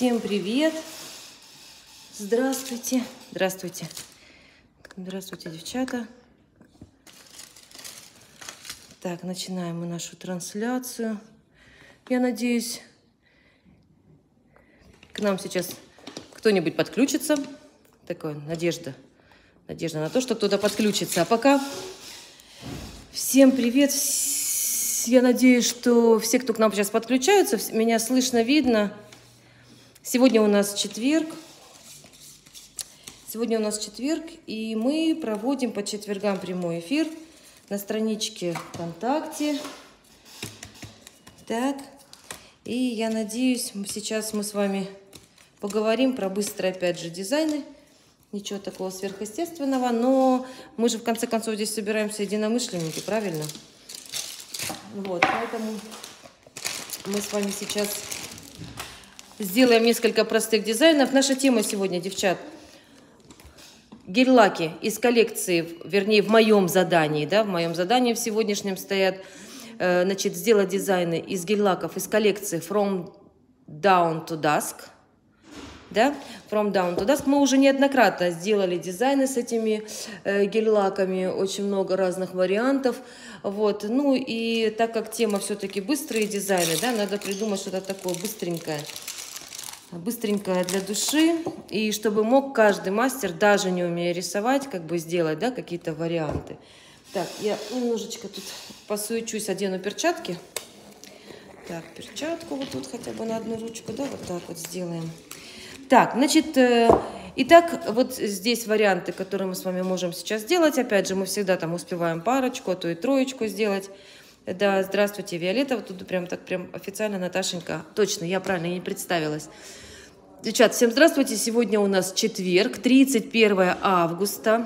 Всем привет! Здравствуйте! Здравствуйте! Здравствуйте, девчата! Так, начинаем мы нашу трансляцию. Я надеюсь, к нам сейчас кто-нибудь подключится. Такая надежда на то, что кто-то подключится. А пока всем привет! Я надеюсь, что все, кто к нам сейчас подключаются, меня слышно, видно. Сегодня у нас четверг. И мы проводим по четвергам прямой эфир на страничке ВКонтакте. Так, и я надеюсь, сейчас мы с вами поговорим про быстрые, опять же, дизайны. Ничего такого сверхъестественного, но мы же в конце концов здесь собираемся единомышленники, правильно? Вот, поэтому мы с вами сейчас сделаем несколько простых дизайнов. Наша тема сегодня, девчат, гель-лаки из коллекции, вернее, в моем задании, да, в моем задании в сегодняшнем стоят, значит, сделать дизайны из гель-лаков из коллекции From Dawn to Dusk. Да? From Dawn to Dusk. Мы уже неоднократно сделали дизайны с этими гель-лаками, очень много разных вариантов. Вот. Ну и так как тема все-таки быстрые дизайны, да, надо придумать что-то такое быстренькое для души, и чтобы мог каждый мастер, даже не умея рисовать, как бы сделать, да, какие-то варианты. Так, я немножечко тут посуечусь, одену перчатки. Так, перчатку вот тут хотя бы на одну ручку, да, вот так вот сделаем. Так, значит, итак, вот здесь варианты, которые мы с вами можем сейчас сделать. Опять же, мы всегда там успеваем парочку, а то и троечку сделать. Да, здравствуйте, Виолетта. Вот тут прям официально Наташенька. Точно, я правильно не представилась. Девчат, всем здравствуйте. Сегодня у нас четверг, 31 августа.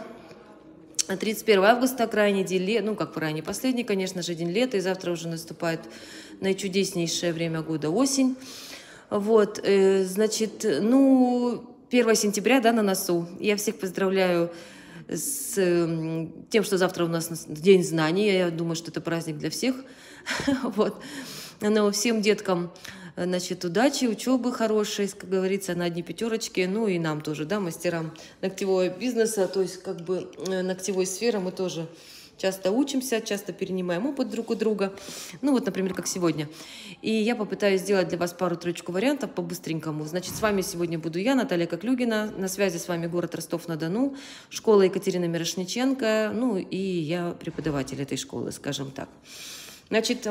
31 августа, крайний день лета, ну, как крайний, последний, конечно же, день лета. И завтра уже наступает наичудеснейшее время года, осень. Вот, значит, ну, 1 сентября, да, на носу. Я всех поздравляю с тем, что завтра у нас День знаний. Я думаю, что это праздник для всех. Вот. Но всем деткам, значит, удачи, учебы хорошей, как говорится, на одни пятерочки. Ну и нам тоже, да, мастерам ногтевого бизнеса, то есть как бы ногтевой сферы мы тоже часто учимся, часто перенимаем опыт друг у друга. Ну вот, например, как сегодня. И я попытаюсь сделать для вас пару-тройку вариантов по-быстренькому. Значит, с вами сегодня буду я, Наталья Коклюгина. На связи с вами город Ростов-на-Дону, школа Екатерины Мирошниченко. Ну и я преподаватель этой школы, скажем так. Значит,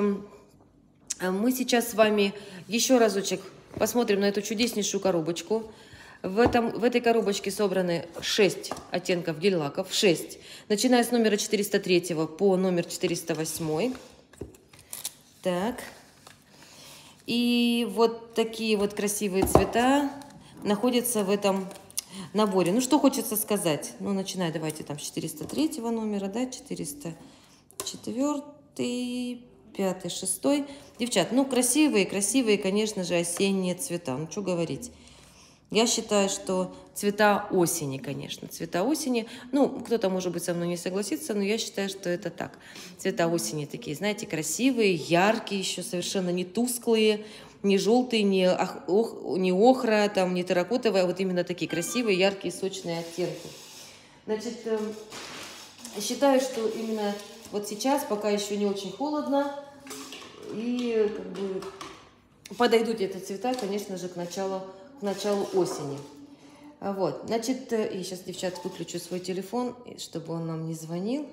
мы сейчас с вами еще разочек посмотрим на эту чудеснейшую коробочку. В этой коробочке собраны 6 оттенков гель-лаков, 6, начиная с номера 403 по номер 408. Так. И вот такие вот красивые цвета находятся в этом наборе. Ну, что хочется сказать? Ну, начиная, давайте там с 403 номера, да, 404, 5, 6. Девчат, ну, красивые, конечно же, осенние цвета. Ну, что говорить. Я считаю, что цвета осени, конечно, цвета осени, ну, кто-то, может быть, со мной не согласится, но я считаю, что это так. Цвета осени такие, знаете, красивые, яркие еще, совершенно не тусклые, не желтые, не охра, там, не терракотовые, а вот именно такие красивые, яркие, сочные оттенки. Значит, считаю, что именно вот сейчас, пока еще не очень холодно, и как бы подойдут эти цвета, конечно же, к началу осени. Вот, значит, и сейчас, девчат, выключу свой телефон, чтобы он нам не звонил.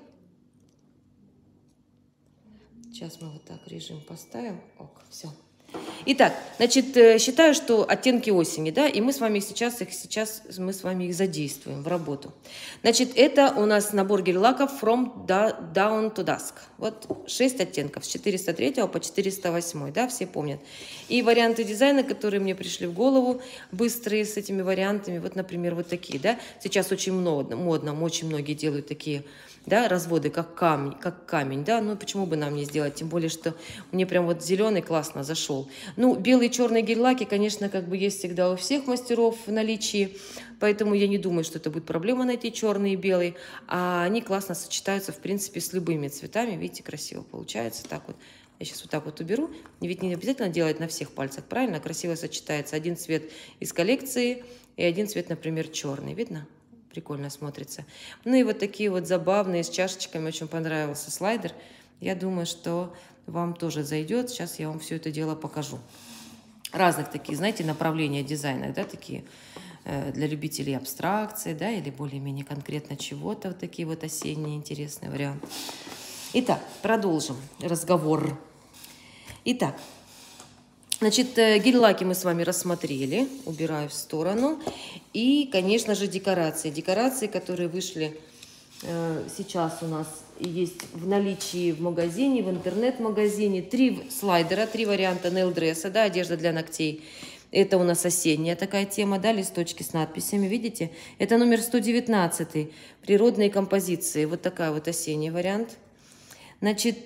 Сейчас мы вот так режим поставим. Ок, все. Итак, значит, считаю, что оттенки осени, да, и мы с вами сейчас их задействуем в работу. Значит, это у нас набор гель-лаков From Dawn to Dusk. Вот 6 оттенков с 403 по 408, да, все помнят. И варианты дизайна, которые мне пришли в голову, быстрые с этими вариантами, вот, например, вот такие, да. Сейчас очень модно, очень многие делают такие, да, разводы, как камень, да, ну почему бы нам не сделать, тем более, что мне прям вот зеленый классно зашел. Ну, белые и черные гель-лаки, конечно, как бы есть всегда у всех мастеров в наличии, поэтому я не думаю, что это будет проблема найти черный и белый, а они классно сочетаются, в принципе, с любыми цветами, видите, красиво получается, так вот, Я сейчас вот так вот уберу. Ведь не обязательно делать на всех пальцах, правильно? Красиво сочетается один цвет из коллекции и один цвет, например, черный. Видно? Прикольно смотрится. Ну и вот такие вот забавные с чашечками. Очень понравился слайдер. Я думаю, что вам тоже зайдет. Сейчас я вам все это дело покажу. Разных таких, знаете, направления дизайна, да, такие для любителей абстракции, да, или более-менее конкретно чего-то. Вот такие вот осенние интересные варианты. Итак, продолжим разговор. Итак, значит, гель-лаки мы с вами рассмотрели. Убираю в сторону. И, конечно же, декорации. Декорации, которые вышли сейчас у нас есть в наличии в магазине, в интернет-магазине. 3 слайдера, 3 варианта нейл-дресса, да, одежда для ногтей. Это у нас осенняя такая тема, да, листочки с надписями, видите? Это номер 119, природные композиции. Вот такая вот осенний вариант. Значит,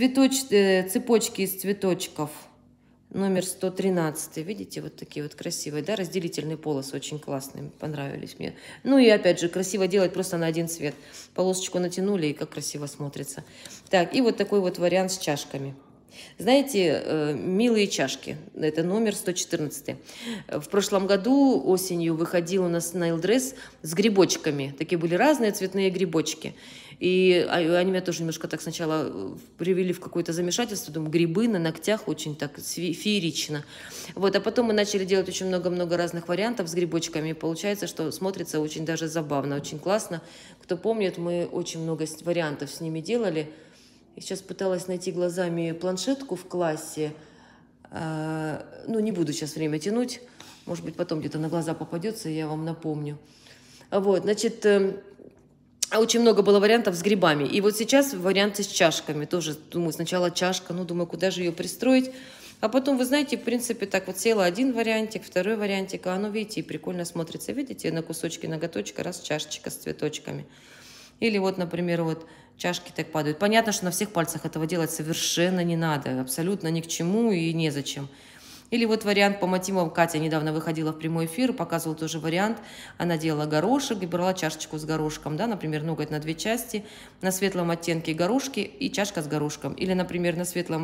цепочки из цветочков, номер 113, видите, вот такие вот красивые, да, разделительные полосы, очень классные, понравились мне. Ну и опять же, красиво делать просто на один цвет. Полосочку натянули, и как красиво смотрится. Так, и вот такой вот вариант с чашками. Знаете, милые чашки, это номер 114. В прошлом году осенью выходил у нас нейл-дресс с грибочками. Такие были разные цветные грибочки. И они меня тоже немножко так сначала привели в какое-то замешательство. Думаю, грибы на ногтях очень так феерично. Вот, а потом мы начали делать очень много-много разных вариантов с грибочками. И получается, что смотрится очень даже забавно, очень классно. Кто помнит, мы очень много вариантов с ними делали. Я сейчас пыталась найти глазами планшетку в классе. Ну, не буду сейчас время тянуть. Может быть, потом где-то на глаза попадется, и я вам напомню. Вот, значит, очень много было вариантов с грибами. И вот сейчас варианты с чашками. Тоже, думаю, сначала чашка, ну, думаю, куда же ее пристроить. А потом, вы знаете, в принципе, так вот села один вариантик, второй вариантик, а оно, видите, и прикольно смотрится. Видите, на кусочки ноготочка, раз чашечка с цветочками. Или вот, например, вот чашки так падают. Понятно, что на всех пальцах этого делать совершенно не надо. Абсолютно ни к чему и незачем. Или вот вариант по мотивам. Катя недавно выходила в прямой эфир, показывала тоже вариант. Она делала горошек и брала чашечку с горошком. Да? Например, ноготь на 2 части. На светлом оттенке горошки и чашка с горошком. Или, например, на светлом,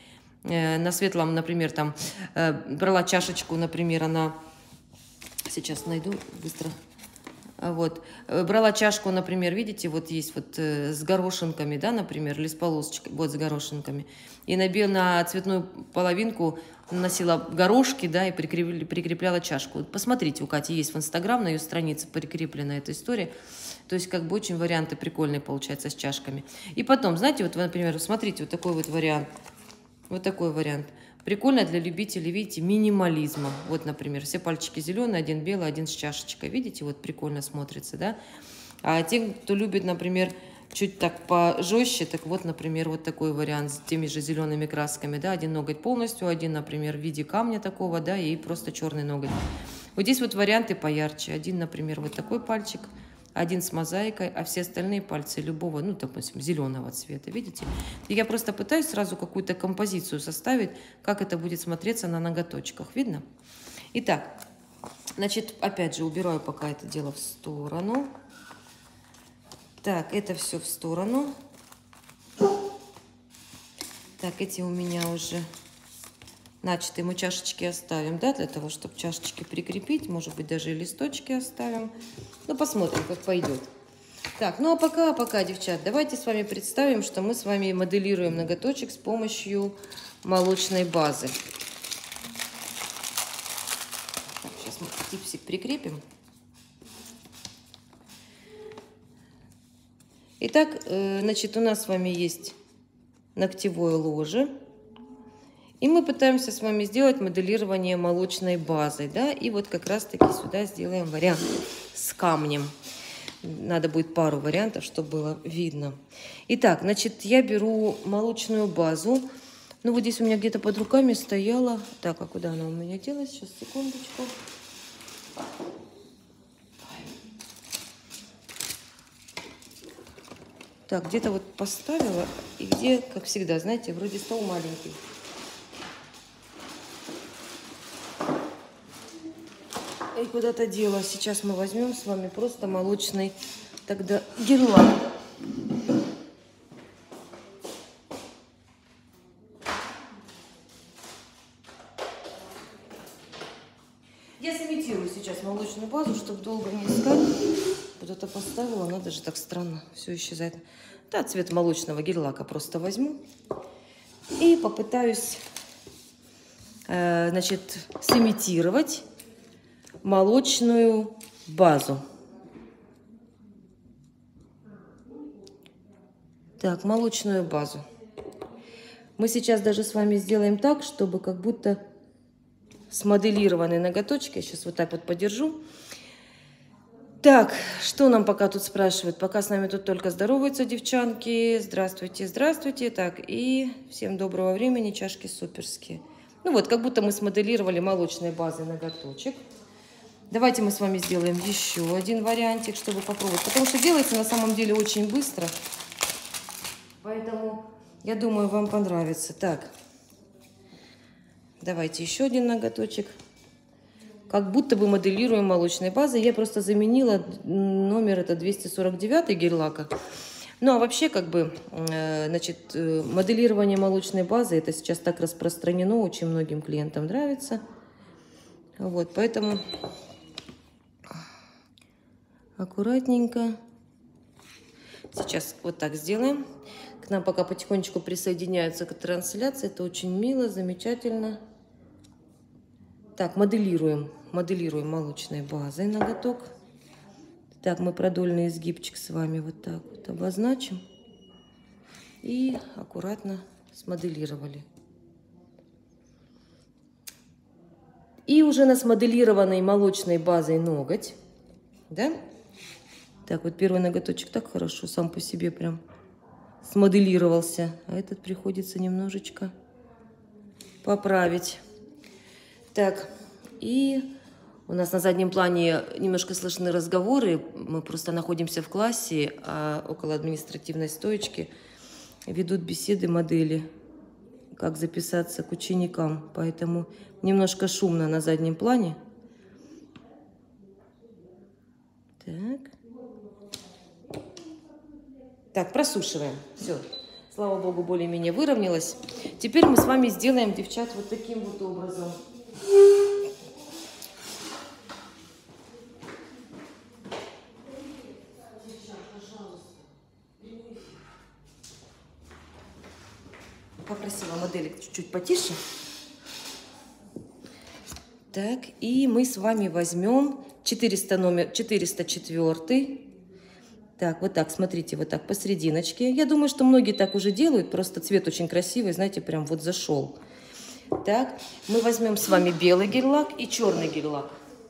например, там брала чашечку, например, она... Сейчас найду быстро... Вот. Брала чашку, например, видите, вот есть вот с горошинками, да, например, или с полосочкой, вот с горошинками. И на цветную половинку наносила горошки, да, и прикрепляла чашку. Посмотрите, у Кати есть в Инстаграм, на ее странице прикреплена эта история. То есть, как бы очень варианты прикольные получаются с чашками. И потом, знаете, вот, например, смотрите, вот такой вот вариант. Вот такой вариант. Прикольно для любителей, видите, минимализма. Вот, например, все пальчики зеленые, один белый, один с чашечкой. Видите, вот прикольно смотрится, да? А те, кто любит, например, чуть так пожестче, так вот, например, вот такой вариант с теми же зелеными красками, да? Один ноготь полностью, один, например, в виде камня такого, да, и просто черный ноготь. Вот здесь вот варианты поярче. Один, например, вот такой пальчик, один с мозаикой, а все остальные пальцы любого, ну, допустим, зеленого цвета, видите? И я просто пытаюсь сразу какую-то композицию составить, как это будет смотреться на ноготочках, видно? Итак, значит, опять же, убираю пока это дело в сторону. Так, это все в сторону. Так, эти у меня уже... Начатые мы чашечки оставим, да, для того, чтобы чашечки прикрепить. Может быть, даже и листочки оставим. Ну, посмотрим, как пойдет. Так, ну а пока, девчат, давайте с вами представим, что мы с вами моделируем ноготочек с помощью молочной базы. Так, сейчас мы типсик прикрепим. Итак, значит, у нас с вами есть ногтевое ложе. И мы пытаемся с вами сделать моделирование молочной базой, да, и вот как раз-таки сюда сделаем вариант с камнем. Надо будет пару вариантов, чтобы было видно. Итак, значит, я беру молочную базу. Ну, вот здесь у меня где-то под руками стояла. Так, а куда она у меня делась? Сейчас, секундочку. Так, где-то вот поставила, и где, как всегда, знаете, вроде стол маленький. И куда-то дело. Сейчас мы возьмем с вами просто молочный тогда гель-лак. молочную базу, чтобы долго не искать. Вот это поставила, она даже так странно все исчезает. Да, цвет молочного гель-лака просто возьму. И попытаюсь, значит, сымитировать молочную базу. Так, молочную базу. Мы сейчас даже с вами сделаем так, чтобы как будто смоделированные ноготочки. Я сейчас вот так вот подержу. Так, что нам пока тут спрашивают? Пока с нами тут только здороваются девчонки. Здравствуйте, здравствуйте. Так, и всем доброго времени, чашки суперские. Ну вот, как будто мы смоделировали молочной базой ноготочек. Давайте мы с вами сделаем еще один вариантик, чтобы попробовать. Потому что делается на самом деле очень быстро. Поэтому, я думаю, вам понравится. Так, давайте еще один ноготочек. Как будто бы моделируем молочной базой. Я просто заменила номер, это 249 гель-лака. Ну, а вообще, как бы, значит, моделирование молочной базы, это сейчас так распространено, очень многим клиентам нравится. Вот, поэтому аккуратненько. Сейчас вот так сделаем. К нам пока потихонечку присоединяются к трансляции. Это очень мило, замечательно. Так, моделируем молочной базой ноготок. Так, мы продольный изгибчик с вами вот так вот обозначим. И аккуратно смоделировали. И уже на смоделированной молочной базой ноготь. Да? Так, вот первый ноготочек так хорошо сам по себе прям смоделировался. А этот приходится немножечко поправить. Так, и у нас на заднем плане немножко слышны разговоры. Мы просто находимся в классе, а около административной стоечки ведут беседы модели, как записаться к ученикам. Поэтому немножко шумно на заднем плане. Так. Так, просушиваем. Все. Слава богу, более-менее выровнялось. Теперь мы с вами сделаем, девчат, вот таким вот образом. Попросила моделек чуть-чуть потише. Так, и мы с вами возьмем 404. Так, вот так, смотрите, вот так посерединочке. Я думаю, что многие так уже делают, просто цвет очень красивый, знаете, прям вот зашел. Так, мы возьмем с вами белый гель-лак и черный гель-лак.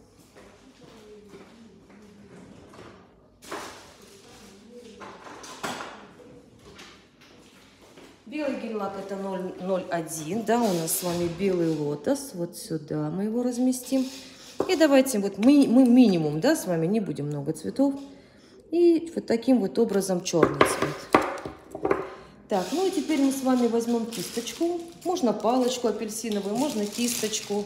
Белый гель-лак это 001, да, у нас с вами белый лотос. Вот сюда мы его разместим. И давайте вот мы минимум, да, с вами не будем много цветов. И вот таким вот образом черный цвет. Так, ну и теперь мы с вами возьмем кисточку. Можно палочку апельсиновую, можно кисточку.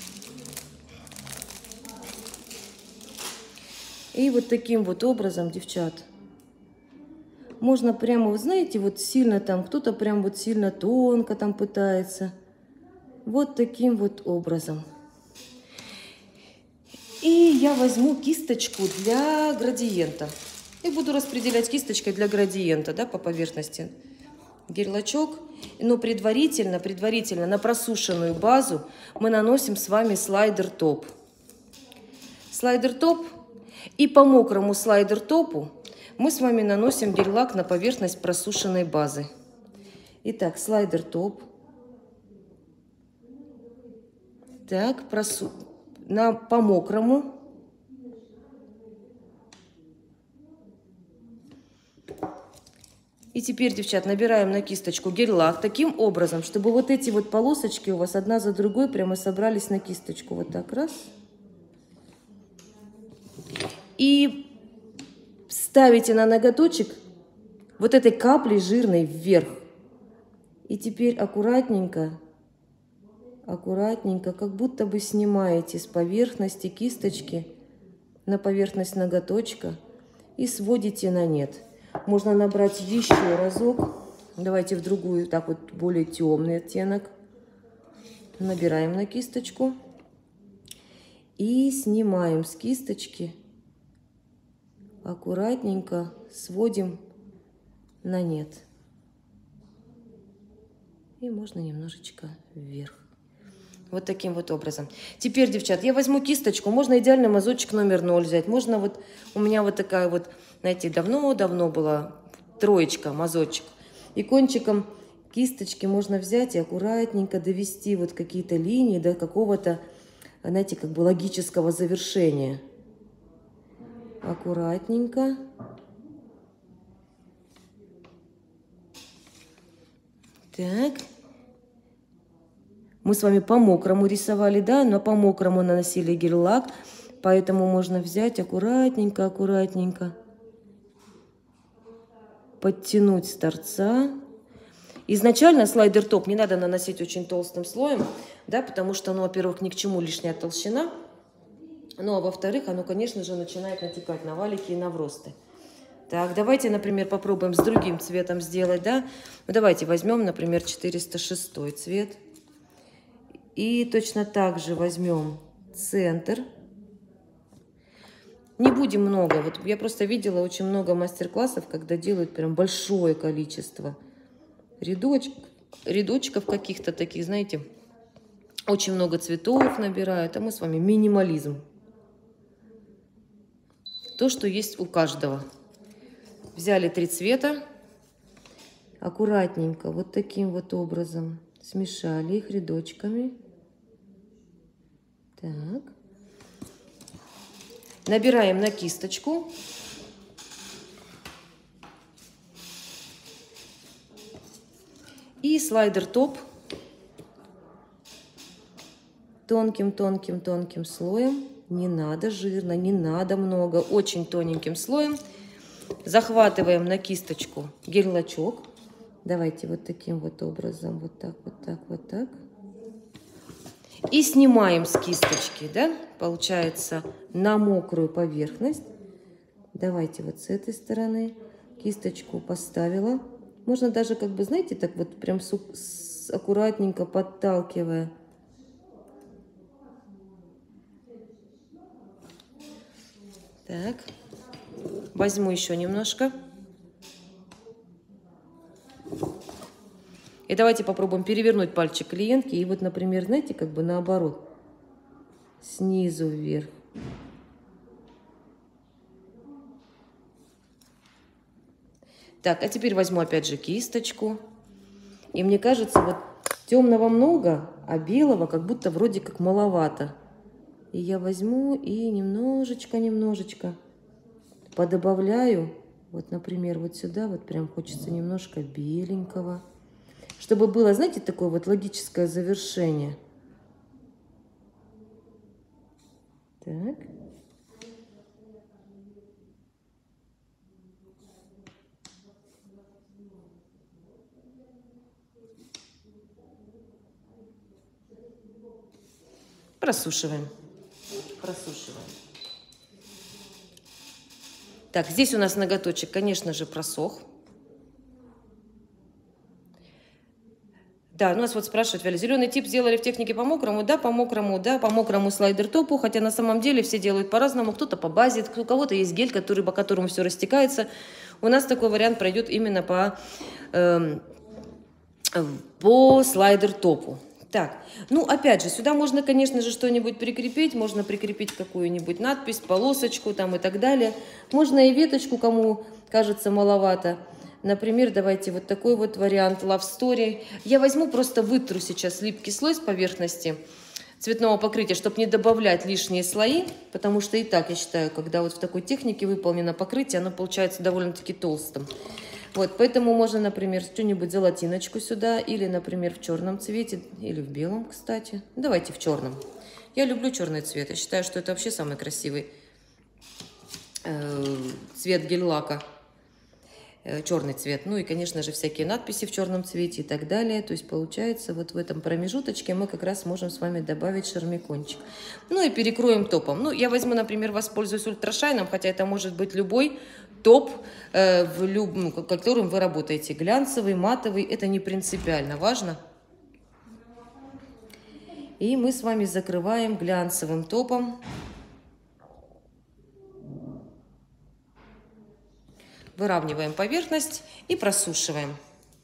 И вот таким вот образом, девчат, можно прямо, вы знаете, вот сильно там, кто-то прям вот сильно тонко там пытается. Вот таким вот образом. И я возьму кисточку для градиента. И буду распределять кисточкой для градиента, да, по поверхности. Гель-лачок. Но предварительно на просушенную базу мы наносим с вами слайдер-топ. Слайдер-топ. И по мокрому слайдер-топу мы с вами наносим гель-лак на поверхность просушенной базы. Итак, слайдер-топ. Так, по мокрому. И теперь, девчат, набираем на кисточку гель-лак таким образом, чтобы вот эти вот полосочки у вас одна за другой прямо собрались на кисточку. Вот так, раз. И ставите на ноготочек вот этой каплей жирной вверх. И теперь аккуратненько, как будто бы снимаете с поверхности кисточки на поверхность ноготочка и сводите на нет. Можно набрать еще разок. Давайте в другую, так вот, более темный оттенок. Набираем на кисточку. И снимаем с кисточки. Аккуратненько сводим на нет. И можно немножечко вверх. Вот таким вот образом. Теперь, девчат, я возьму кисточку. Можно идеальный мазочек номер 0 взять. Можно вот, у меня вот такая вот, знаете, давно-давно была троечка, мазочек. И кончиком кисточки можно взять и аккуратненько довести вот какие-то линии до какого-то, знаете, как бы логического завершения. Аккуратненько. Так. Мы с вами по мокрому рисовали, да, но по мокрому наносили гель-лак, поэтому можно взять аккуратненько, аккуратненько, подтянуть с торца. Изначально слайдер-топ не надо наносить очень толстым слоем, да, потому что, ну, во-первых, ни к чему лишняя толщина, ну, а во-вторых, оно, конечно же, начинает натекать на валики и на вросты. Так, давайте, например, попробуем с другим цветом сделать, да. Ну, давайте возьмем, например, 406 цвет. И точно так же возьмем центр. Не будем много. Вот я просто видела очень много мастер-классов, когда делают прям большое количество рядочков каких-то таких, знаете. Очень много цветов набирают. А мы с вами минимализм. То, что есть у каждого. Взяли 3 цвета. Аккуратненько, вот таким вот образом. Смешали их рядочками. Так. Набираем на кисточку. И слайдер-топ тонким-тонким-тонким слоем. Не надо жирно, не надо много. Очень тоненьким слоем. Захватываем на кисточку гель-лачок. Давайте вот таким вот образом, вот так, вот так, вот так. И снимаем с кисточки, да, получается, на мокрую поверхность. Давайте вот с этой стороны кисточку поставила. Можно даже, как бы, знаете, так вот прям аккуратненько подталкивая. Так, возьму еще немножко. И давайте попробуем перевернуть пальчик клиентки. И вот, например, знаете, как бы наоборот. Снизу вверх. Так, а теперь возьму опять же кисточку. И мне кажется, вот темного много, а белого как будто вроде как маловато. И я возьму и немножечко подобавляю. Вот, например, вот сюда вот прям хочется немножко беленького. Чтобы было, знаете, такое вот логическое завершение. Так. Просушиваем. Просушиваем. Так, здесь у нас ноготочек, конечно же, просох. Да, нас вот спрашивают, Валя, зеленый тип сделали в технике по мокрому? Да, по мокрому слайдер-топу, хотя на самом деле все делают по-разному, кто-то по базе, у кого-то есть гель, по которому все растекается. У нас такой вариант пройдет именно по слайдер-топу. Так, ну опять же, сюда можно, конечно же, что-нибудь прикрепить, можно прикрепить какую-нибудь надпись, полосочку там и так далее. Можно и веточку, кому кажется маловато. Например, давайте вот такой вот вариант Love Story. Я возьму, просто вытру сейчас липкий слой с поверхности цветного покрытия, чтобы не добавлять лишние слои, потому что и так, я считаю, когда вот в такой технике выполнено покрытие, оно получается довольно-таки толстым. Вот, поэтому можно, например, что-нибудь золотиночку сюда, или, например, в черном цвете, или в белом, кстати. Давайте в черном. Я люблю черный цвет, я считаю, что это вообще самый красивый цвет гель-лака. Черный цвет. Ну и, конечно же, всякие надписи в черном цвете и так далее. То есть, получается, вот в этом промежуточке мы как раз можем с вами добавить шармикончик. Ну и перекроем топом. Ну, я возьму, например, воспользуюсь ультрашайном, хотя это может быть любой топ, которым вы работаете. Глянцевый, матовый, это не принципиально важно. И мы с вами закрываем глянцевым топом. Выравниваем поверхность и просушиваем.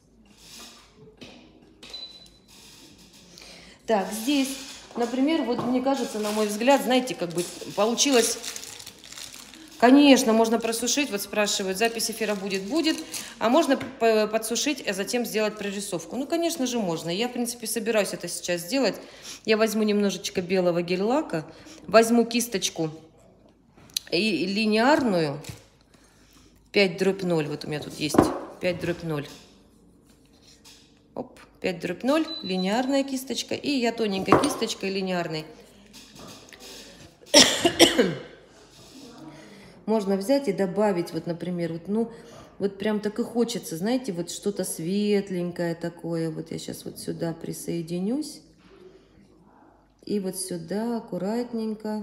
Так, здесь, например, вот мне кажется, на мой взгляд, знаете, как бы получилось... Конечно, можно просушить, вот спрашивают, запись эфира будет? Будет. А можно подсушить, а затем сделать прорисовку? Ну, конечно же, можно. Я, в принципе, собираюсь это сейчас сделать. Я возьму немножечко белого гель-лака, возьму кисточку и линейную, 5/0, вот у меня тут есть 5/0. Оп, 5/0, линейная кисточка, и я тоненькой кисточкой линейной. Можно взять и добавить, вот, например, вот, ну, вот прям так и хочется, знаете, вот что-то светленькое такое. Вот я сейчас вот сюда присоединюсь. И вот сюда аккуратненько.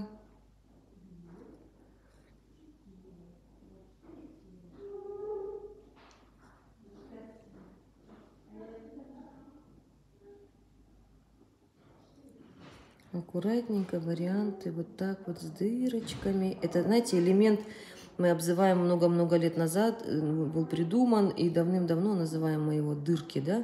Аккуратненько варианты вот так вот с дырочками. Это, знаете, элемент мы обзываем много-много лет назад, был придуман, и давным-давно называем мы его дырки, да.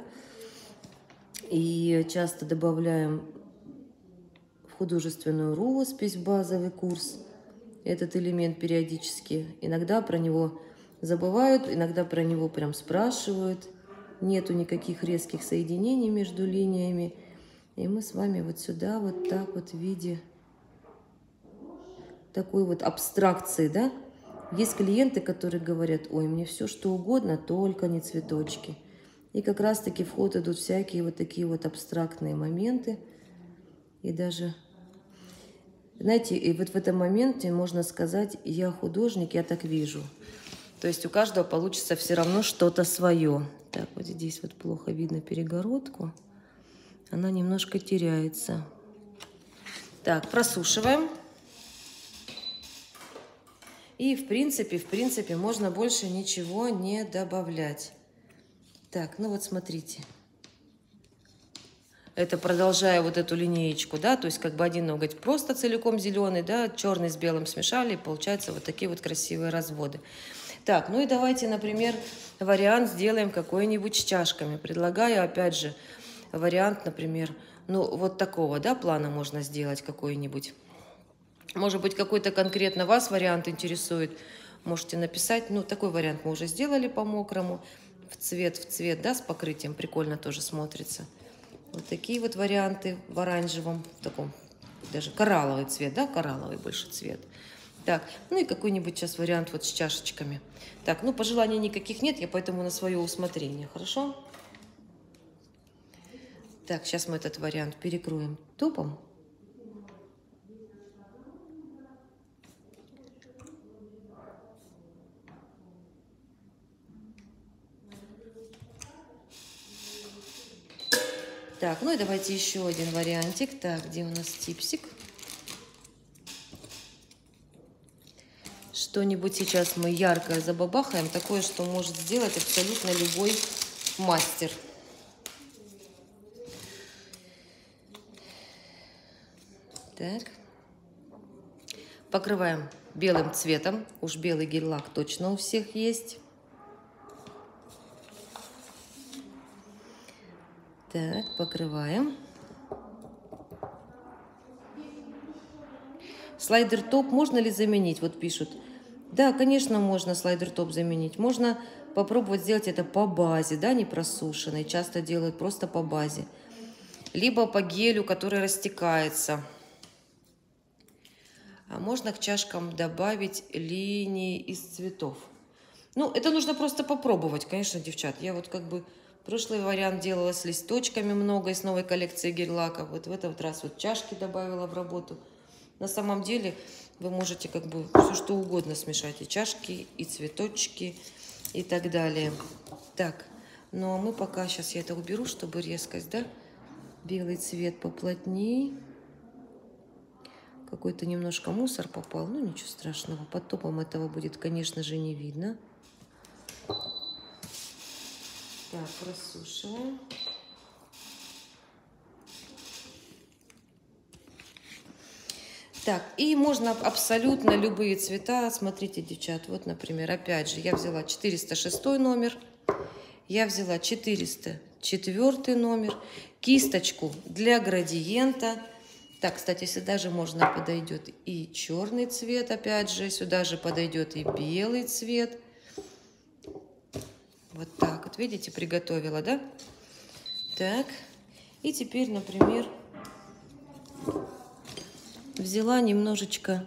И часто добавляем в художественную роспись, базовый курс, этот элемент периодически. Иногда про него забывают, иногда про него прям спрашивают. Нету никаких резких соединений между линиями. И мы с вами вот сюда вот так вот в виде такой вот абстракции, да. Есть клиенты, которые говорят, ой, мне все что угодно, только не цветочки. И как раз-таки в ход идут всякие вот такие вот абстрактные моменты. И даже, знаете, и вот в этом моменте можно сказать, я художник, я так вижу. То есть у каждого получится все равно что-то свое. Так, вот здесь вот плохо видно перегородку. Она немножко теряется. Так, просушиваем. И в принципе, можно больше ничего не добавлять. Так, ну вот смотрите. Это продолжая вот эту линеечку, да, то есть как бы один ноготь просто целиком зеленый, да, черный с белым смешали, и получаются вот такие вот красивые разводы. Так, ну и давайте, например, вариант сделаем какой-нибудь с чашками. Предлагаю, опять же, вариант, например, ну вот такого, да, плана можно сделать какой-нибудь. Может быть, какой-то конкретно вас вариант интересует, можете написать. Ну, такой вариант мы уже сделали по-мокрому, в цвет, да, с покрытием, прикольно тоже смотрится. Вот такие вот варианты в оранжевом, в таком, даже коралловый цвет, да, коралловый больше цвет. Так, ну и какой-нибудь сейчас вариант вот с чашечками. Так, ну пожеланий никаких нет, я поэтому на свое усмотрение, хорошо? Так, сейчас мы этот вариант перекроем топом. Так, ну и давайте еще один вариантик. Так, где у нас типсик? Что-нибудь сейчас мы яркое забабахаем, такое, что может сделать абсолютно любой мастер. Так. Покрываем белым цветом. Уж белый гель-лак точно у всех есть. Так, покрываем. Слайдер-топ можно ли заменить? Вот пишут. Да, конечно, можно слайдер-топ заменить. Можно попробовать сделать это по базе, да, не просушенной. Часто делают просто по базе. Либо по гелю, который растекается. А можно к чашкам добавить линии из цветов. Ну, это нужно просто попробовать, конечно, девчат. Я вот как бы прошлый вариант делала с листочками много из новой коллекции гель-лака. Вот в этот раз вот чашки добавила в работу. На самом деле вы можете как бы все что угодно смешать. И чашки, и цветочки, и так далее. Так, ну а мы пока сейчас я это уберу, чтобы резкость, да? Белый цвет поплотней. Какой-то немножко мусор попал. Ну, ничего страшного. Под топом этого будет, конечно же, не видно. Так, просушиваем. Так, и можно абсолютно любые цвета. Смотрите, девчат, вот, например, опять же, я взяла 406 номер, я взяла 404 номер, кисточку для градиента. Так, кстати, сюда же можно подойдет и черный цвет, опять же, сюда же подойдет и белый цвет. Вот так вот, видите, приготовила, да? Так, и теперь, например, взяла немножечко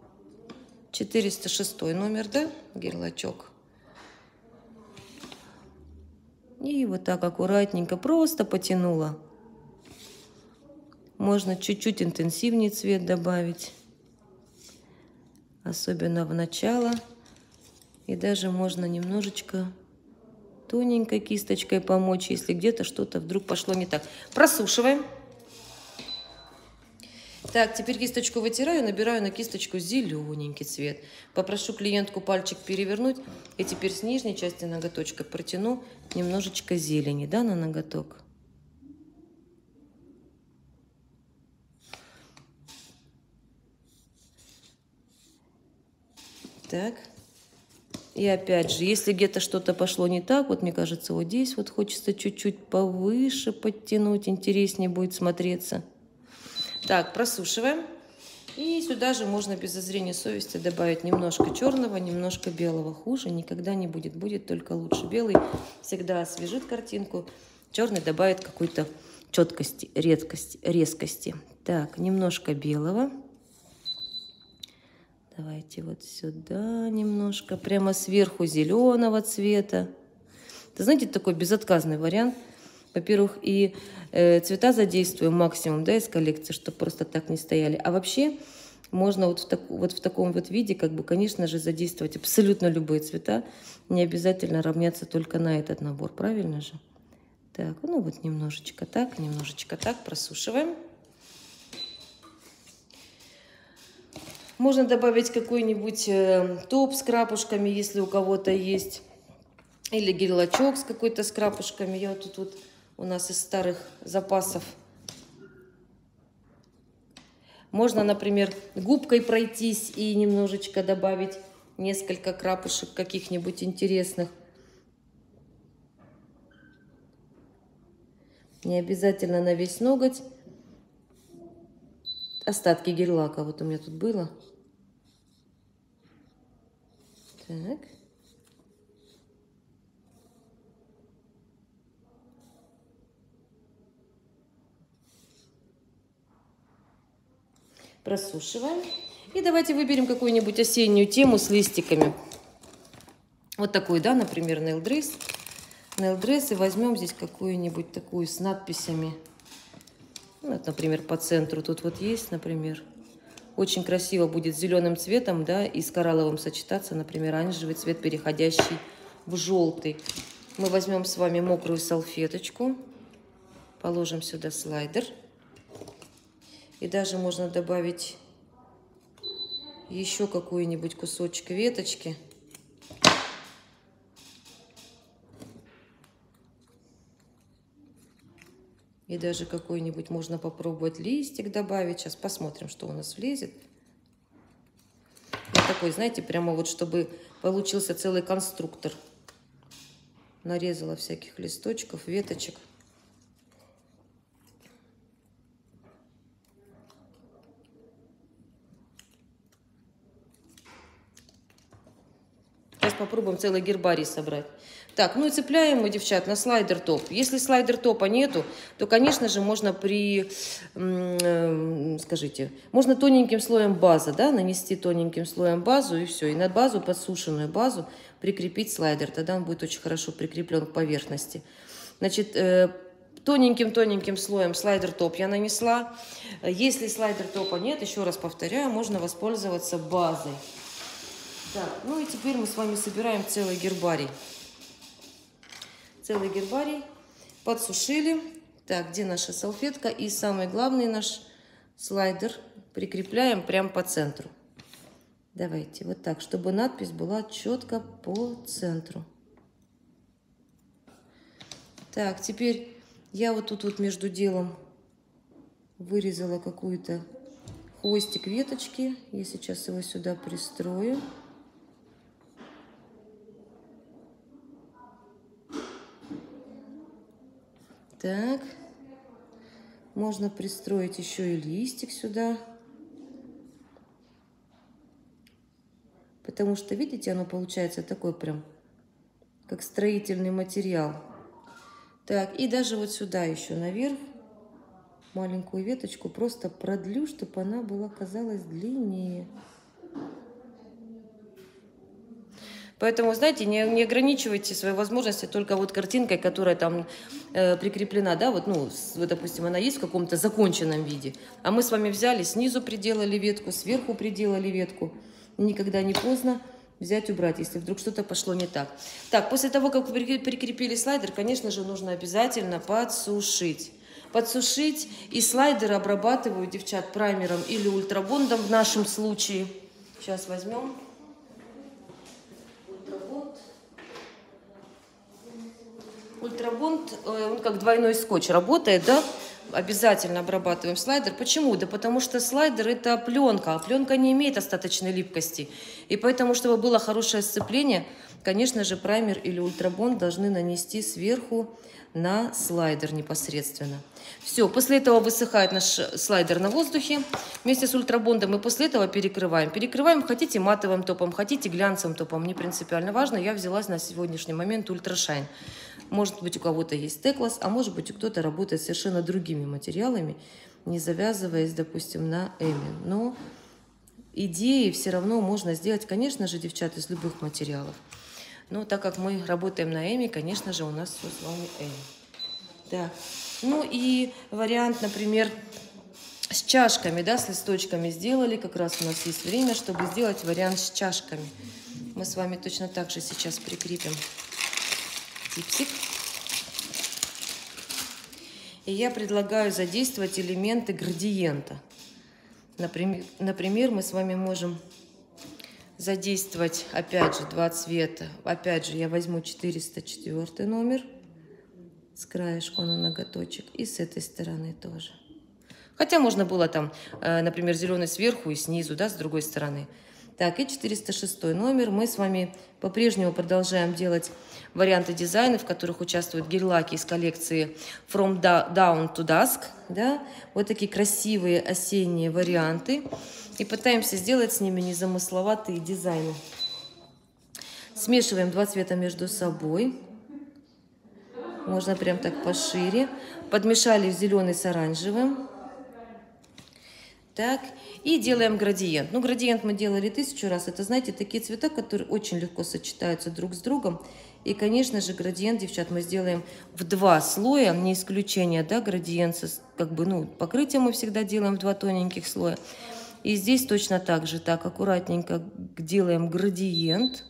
406 номер, да, герлачок. И вот так аккуратненько просто потянула. Можно чуть-чуть интенсивнее цвет добавить, особенно в начало. И даже можно немножечко тоненькой кисточкой помочь, если где-то что-то вдруг пошло не так. Просушиваем. Так, теперь кисточку вытираю, набираю на кисточку зелененький цвет. Попрошу клиентку пальчик перевернуть. И теперь с нижней части ноготочка протяну немножечко зелени, да, на ноготок. Так. И опять же, если где-то что-то пошло не так, вот мне кажется, вот здесь вот хочется чуть-чуть повыше подтянуть, интереснее будет смотреться. Так, просушиваем. И сюда же можно без зазрения совести добавить немножко черного, немножко белого. Хуже никогда не будет. Будет только лучше. Белый всегда освежит картинку. Черный добавит какой-то четкости, резкости. Так, немножко белого. Давайте вот сюда немножко. Прямо сверху зеленого цвета. Это, знаете, такой безотказный вариант. Во-первых, и цвета задействуем максимум, да, из коллекции, чтобы просто так не стояли. А вообще можно вот в таком вот виде, как бы, конечно же, задействовать абсолютно любые цвета. Не обязательно равняться только на этот набор, правильно же? Так, ну вот немножечко так, просушиваем. Можно добавить какой-нибудь топ с крапушками, если у кого-то есть. Или гель-лачок с какой-то с крапушками. Я вот тут вот у нас из старых запасов. Можно, например, губкой пройтись и немножечко добавить несколько крапушек каких-нибудь интересных. Не обязательно на весь ноготь. Остатки гель-лака вот у меня тут было. Так. Просушиваем. И давайте выберем какую-нибудь осеннюю тему с листиками. Вот такую, да, например, nail dress. И возьмем здесь какую-нибудь такую с надписями. Вот, например, по центру тут вот есть, например. Очень красиво будет с зеленым цветом, да, и с коралловым сочетаться, например, оранжевый цвет, переходящий в желтый. Мы возьмем с вами мокрую салфеточку, положим сюда слайдер. И даже можно добавить еще какой-нибудь кусочек веточки. И даже какой-нибудь можно попробовать листик добавить. Сейчас посмотрим, что у нас влезет. Вот такой, знаете, прямо вот, чтобы получился целый конструктор. Нарезала всяких листочков, веточек. Сейчас попробуем целый гербарий собрать. Так, ну и цепляем мы, девчат, на слайдер топ. Если слайдер топа нету, то, конечно же, можно скажите, можно тоненьким слоем база, да, нанести тоненьким слоем базу и все. И на базу, подсушенную базу, прикрепить слайдер. Тогда он будет очень хорошо прикреплен к поверхности. Значит, тоненьким слоем слайдер топ я нанесла. Если слайдер топа нет, еще раз повторяю, можно воспользоваться базой. Так, ну и теперь мы с вами собираем целый гербарий. Целый гербарий подсушили. Так, где наша салфетка? И самый главный наш слайдер прикрепляем прямо по центру. Давайте вот так, чтобы надпись была четко по центру. Так, теперь я вот тут вот между делом вырезала какую-то хвостик веточки. Я сейчас его сюда пристрою. Так. Можно пристроить еще и листик сюда. Потому что, видите, оно получается такой прям, как строительный материал. Так, и даже вот сюда еще наверх маленькую веточку просто продлю, чтобы она была, казалась, длиннее. Поэтому, знаете, не ограничивайте свои возможности только вот картинкой, которая там прикреплена, да, вот, ну, допустим, она есть в каком-то законченном виде. А мы с вами взяли, снизу приделали ветку, сверху приделали ветку. Никогда не поздно взять, убрать, если вдруг что-то пошло не так. Так, после того, как вы прикрепили слайдер, конечно же, нужно обязательно подсушить. Подсушить, и слайдер обрабатываю, девчат, праймером или ультрабондом в нашем случае. Сейчас возьмем. Ультрабонд, он как двойной скотч работает, да? Обязательно обрабатываем слайдер. Почему? Да потому что слайдер это пленка, а пленка не имеет остаточной липкости. И поэтому, чтобы было хорошее сцепление, конечно же, праймер или ультрабонд должны нанести сверху на слайдер непосредственно. Все, после этого высыхает наш слайдер на воздухе вместе с ультрабондом, и после этого перекрываем. Перекрываем, хотите матовым топом, хотите глянцевым топом, не принципиально важно. Я взялась на сегодняшний момент ультрашайн. Может быть, у кого-то есть теклас, а может быть, кто-то работает совершенно другими материалами, не завязываясь, допустим, на эми. Но идеи все равно можно сделать, конечно же, девчата, из любых материалов. Но так как мы работаем на эми, конечно же, у нас все с вами эми. Да. Ну и вариант, например, с чашками, да, с листочками сделали. Как раз у нас есть время, чтобы сделать вариант с чашками. Мы с вами точно так же сейчас прикрепим типсик. И я предлагаю задействовать элементы градиента. Например, мы с вами можем задействовать, опять же, два цвета. Опять же, я возьму 404 номер с краешку на ноготочек. И с этой стороны тоже. Хотя можно было там, например, зеленый сверху и снизу, да, с другой стороны. Так, и 406 номер. Мы с вами по-прежнему продолжаем делать варианты дизайна, в которых участвуют гель-лаки из коллекции From Dawn to Dusk. Да? Вот такие красивые осенние варианты. И пытаемся сделать с ними незамысловатые дизайны. Смешиваем два цвета между собой. Можно прям так пошире. Подмешали зеленый с оранжевым. Так, и делаем градиент. Ну, градиент мы делали 1000 раз. Это, знаете, такие цвета, которые очень легко сочетаются друг с другом. И, конечно же, градиент, девчат, мы сделаем в 2 слоя, не исключение, да, градиент, как бы, ну, покрытие мы всегда делаем в 2 тоненьких слоя. И здесь точно так же, так, аккуратненько делаем градиент,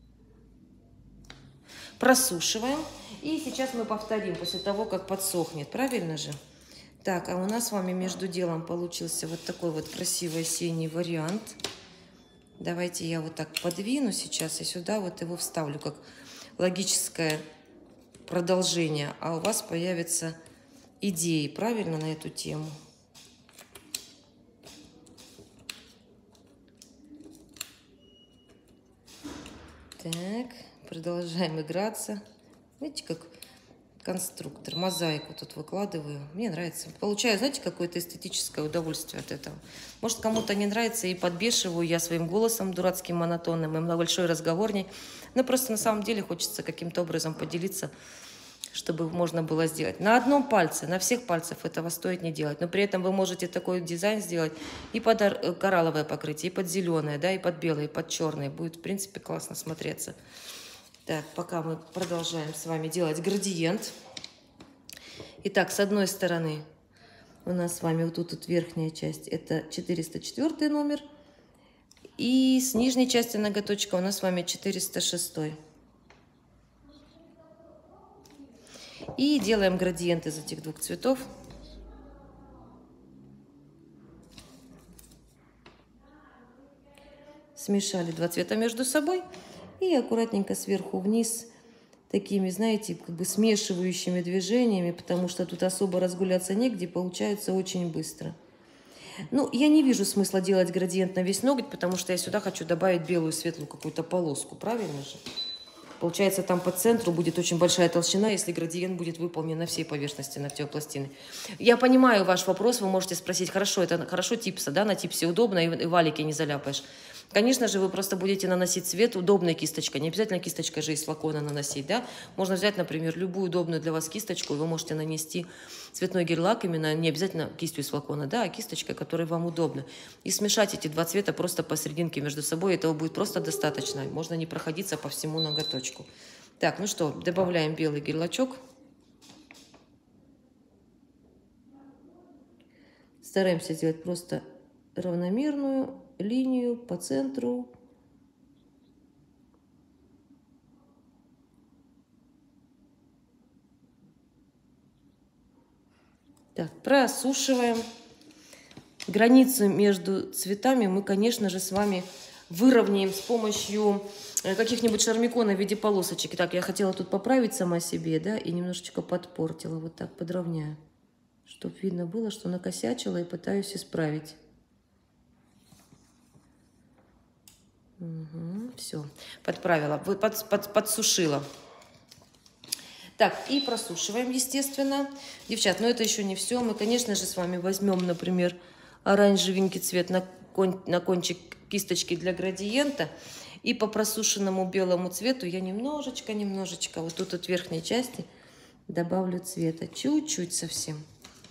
просушиваем. И сейчас мы повторим после того, как подсохнет, правильно же? Так, а у нас с вами между делом получился вот такой вот красивый осенний вариант. Давайте я вот так подвину сейчас и сюда вот его вставлю как логическое продолжение. А у вас появятся идеи, правильно, на эту тему. Так, продолжаем играться. Видите, как конструктор, мозаику тут выкладываю. Мне нравится. Получаю, знаете, какое-то эстетическое удовольствие от этого. Может, кому-то не нравится, и подбешиваю я своим голосом дурацким, монотонным, и большой разговорней. Но просто на самом деле хочется каким-то образом поделиться, чтобы можно было сделать. На одном пальце, на всех пальцах этого стоит не делать. Но при этом вы можете такой дизайн сделать и под коралловое покрытие, и под зеленое, да, и под белое, и под черное. Будет, в принципе, классно смотреться. Так, пока мы продолжаем с вами делать градиент. Итак, с одной стороны у нас с вами вот тут верхняя часть, это 404 номер. И с нижней части ноготочка у нас с вами 406. И делаем градиент из этих двух цветов. Смешали два цвета между собой. И аккуратненько сверху вниз такими, знаете, как бы смешивающими движениями, потому что тут особо разгуляться негде, получается очень быстро. Ну, я не вижу смысла делать градиент на весь ноготь, потому что я сюда хочу добавить белую светлую какую-то полоску, правильно же? Получается, там по центру будет очень большая толщина, если градиент будет выполнен на всей поверхности ногтевой пластины. Я понимаю ваш вопрос, вы можете спросить, хорошо, это хорошо типса, да, на типсе удобно, и валики не заляпаешь. Конечно же, вы просто будете наносить цвет удобной кисточкой. Не обязательно кисточкой же из флакона наносить, да. Можно взять, например, любую удобную для вас кисточку, и вы можете нанести цветной гель-лак именно не обязательно кистью из флакона, да, а кисточкой, которая вам удобна. И смешать эти два цвета просто посерединке между собой. Этого будет просто достаточно. Можно не проходиться по всему ноготочку. Так, ну что, добавляем белый гель-лачок. Стараемся сделать просто равномерную линию по центру. Так, просушиваем. Границу между цветами мы, конечно же, с вами выровняем с помощью каких-нибудь шармиконов в виде полосочек. Так, я хотела тут поправить сама себе, да, и немножечко подпортила. Вот так подровняю, чтобы видно было, что накосячила, и пытаюсь исправить. Угу, все, подправила, подсушила. Так, и просушиваем, естественно. Девчат, но это еще не все. Мы, конечно же, с вами возьмем, например, оранжевенький цвет на кончик кисточки для градиента. И по просушенному белому цвету я немножечко, вот тут от верхней части добавлю цвета. Чуть-чуть совсем.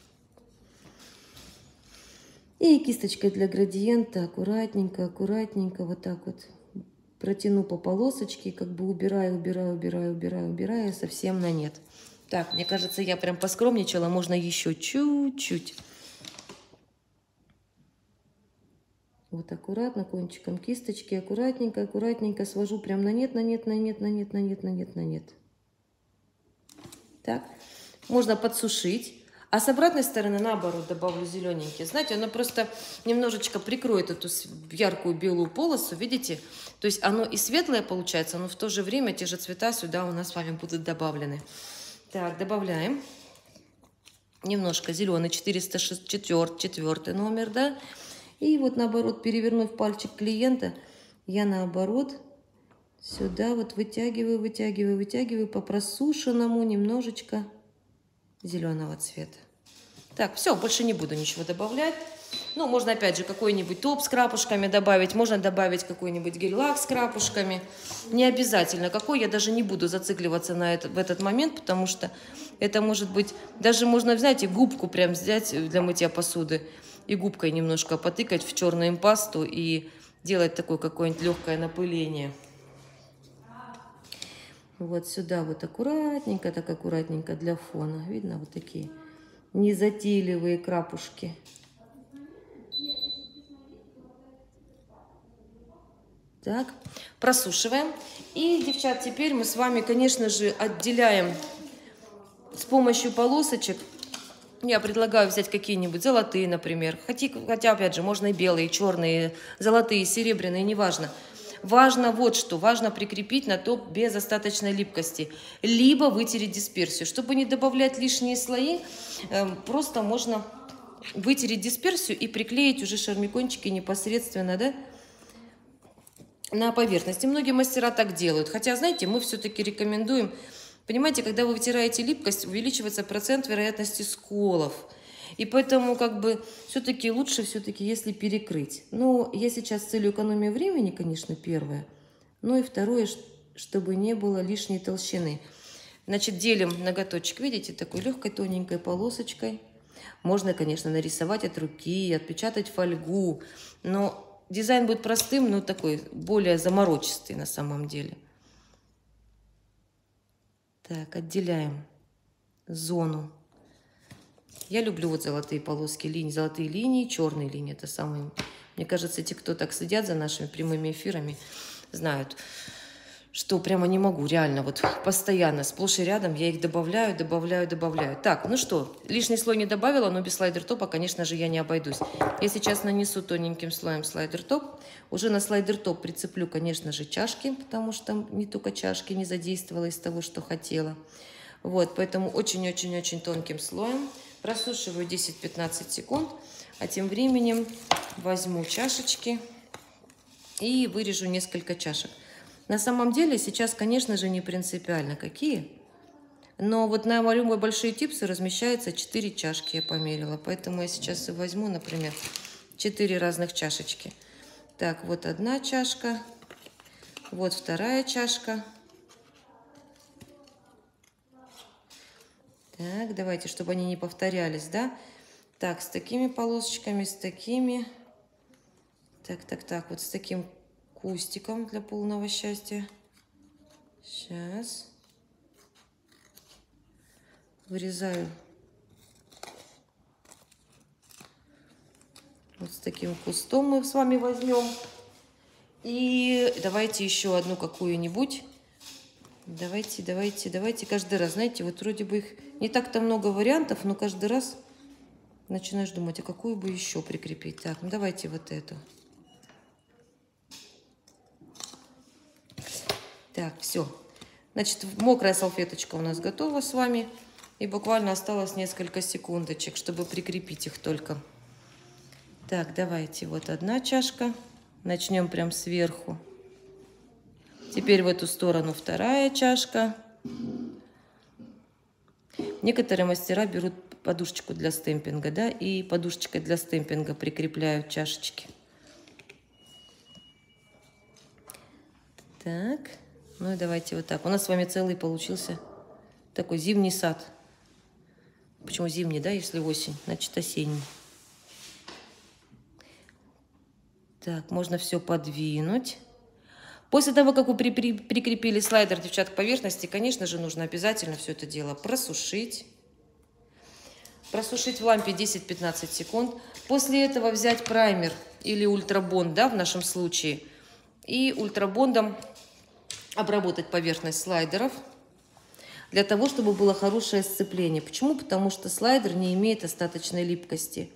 И кисточкой для градиента аккуратненько, вот так вот протяну по полосочке, как бы убираю совсем на нет. Так, мне кажется, я прям поскромничала, можно еще чуть-чуть. Вот аккуратно, кончиком кисточки, аккуратненько свожу прям на нет. Так, можно подсушить. А с обратной стороны, наоборот, добавлю зелененький. Знаете, оно просто немножечко прикроет эту яркую белую полосу, видите? То есть оно и светлое получается, но в то же время те же цвета сюда у нас с вами будут добавлены. Так, добавляем немножко зеленый, 404 номер, да? И вот наоборот, перевернув пальчик клиента, я наоборот сюда вот вытягиваю по просушенному немножечко зеленого цвета. Так, все, больше не буду ничего добавлять. Ну, можно опять же какой-нибудь топ с крапушками добавить, можно добавить какой-нибудь гель-лак с крапушками. Не обязательно какой, я даже не буду зацикливаться в этот момент, потому что это может быть, даже можно, знаете, губку прям взять для мытья посуды и губкой немножко потыкать в черную импасту и делать такое какое-нибудь легкое напыление. Вот сюда вот аккуратненько, так аккуратненько для фона. Видно, вот такие незатейливые крапушки. Так, просушиваем. И, девчат, теперь мы с вами, конечно же, отделяем с помощью полосочек. Я предлагаю взять какие-нибудь золотые, например. Хотя, опять же, можно и белые, и черные, золотые, серебряные, неважно. Важно вот что, важно прикрепить на топ без остаточной липкости, либо вытереть дисперсию. Чтобы не добавлять лишние слои, просто можно вытереть дисперсию и приклеить уже шармикончики непосредственно, да, на поверхности. Многие мастера так делают, хотя, знаете, мы все-таки рекомендуем, понимаете, когда вы вытираете липкость, увеличивается процент вероятности сколов. И поэтому как бы все-таки лучше, если перекрыть. Но я сейчас с целью экономии времени, конечно, первое. Ну и второе, чтобы не было лишней толщины. Значит, делим ноготочек, видите, такой легкой тоненькой полосочкой. Можно, конечно, нарисовать от руки, отпечатать фольгу. Но дизайн будет простым, но такой более заморочистый на самом деле. Так, отделяем зону. Я люблю вот золотые полоски, золотые линии, черные линии. Это самые, мне кажется, те, кто так следят за нашими прямыми эфирами, знают, что прямо не могу, реально, вот постоянно, сплошь и рядом я их добавляю. Так, ну что, лишний слой не добавила, но без слайдер-топа, конечно же, я не обойдусь. Я сейчас нанесу тоненьким слоем слайдер-топ. Уже на слайдер-топ прицеплю, конечно же, чашки, потому что не только чашки не задействовала из того, что хотела. Вот, поэтому очень-очень-очень тонким слоем. Просушиваю 10-15 секунд. А тем временем возьму чашечки и вырежу несколько чашек. На самом деле сейчас, конечно же, не принципиально какие. Но вот на любые большие типсы размещается 4 чашки, я померила. Поэтому я сейчас и возьму, например, 4 разных чашечки. Так, вот одна чашка. Вот вторая чашка. Так, давайте, чтобы они не повторялись, да? Так, с такими полосочками, с такими. Так, вот с таким кустиком для полного счастья. Сейчас. Вырезаю. Вот с таким кустом мы с вами возьмем. И давайте еще одну какую-нибудь. Давайте каждый раз. Знаете, вот вроде бы их не так-то много вариантов, но каждый раз начинаешь думать, а какую бы еще прикрепить. Так, ну давайте вот эту. Так, все. Значит, мокрая салфеточка у нас готова с вами. И буквально осталось несколько секундочек, чтобы прикрепить их только. Так, давайте вот одна чашка. Начнем прям сверху. Теперь в эту сторону вторая чашка. Некоторые мастера берут подушечку для стемпинга, да, и подушечкой для стемпинга прикрепляют чашечки. Так, ну и давайте вот так. У нас с вами целый получился такой зимний сад. Почему зимний, да, если осень? Значит, осенний. Так, можно все подвинуть. После того, как вы прикрепили слайдер, девчат, к поверхности, конечно же, нужно обязательно все это дело просушить. Просушить в лампе 10-15 секунд. После этого взять праймер или ультрабонд, да, в нашем случае, и ультрабондом обработать поверхность слайдеров для того, чтобы было хорошее сцепление. Почему? Потому что слайдер не имеет остаточной липкости.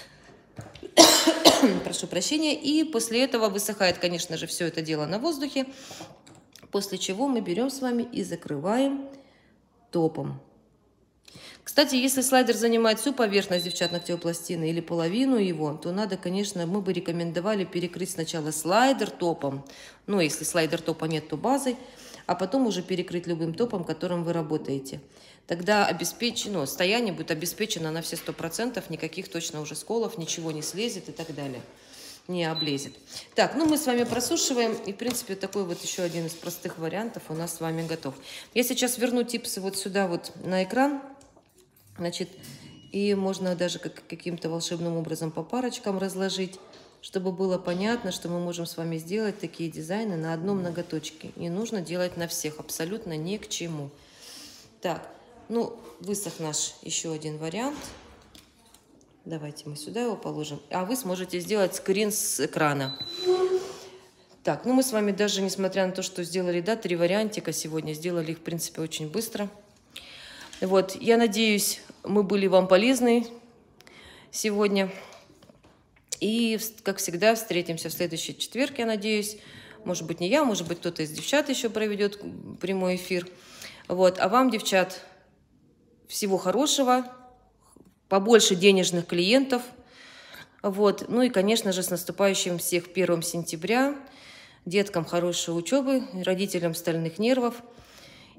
Прошу прощения. И после этого высыхает, конечно же, все это дело на воздухе. После чего мы берем с вами и закрываем топом. Кстати, если слайдер занимает всю поверхность, девчат, ногтевой пластины или половину его, то надо, конечно, мы бы рекомендовали перекрыть сначала слайдер топом. Ну, если слайдер топа нет, то базой. А потом уже перекрыть любым топом, которым вы работаете. Тогда стояние будет обеспечено на все 100%, никаких точно уже сколов, ничего не слезет и так далее, не облезет. Так, ну мы с вами просушиваем, и в принципе такой вот еще один из простых вариантов у нас с вами готов. Я сейчас верну типсы вот сюда вот на экран, значит, и можно даже каким-то волшебным образом по парочкам разложить, чтобы было понятно, что мы можем с вами сделать такие дизайны на одном ноготочке. Не нужно делать на всех, абсолютно ни к чему. Так, ну, высох наш еще один вариант. Давайте мы сюда его положим. А вы сможете сделать скрин с экрана. Так, ну мы с вами даже, несмотря на то, что сделали, да, 3 вариантика сегодня, сделали их, в принципе, очень быстро. Вот, я надеюсь, мы были вам полезны сегодня. И, как всегда, встретимся в следующий четверг, я надеюсь. Может быть, не я, может быть, кто-то из девчат еще проведет прямой эфир. Вот. А вам, девчат, всего хорошего, побольше денежных клиентов. Вот. Ну и, конечно же, с наступающим всех 1 сентября. Деткам хорошей учебы, родителям стальных нервов.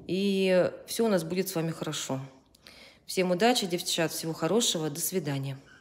И все у нас будет с вами хорошо. Всем удачи, девчат, всего хорошего. До свидания.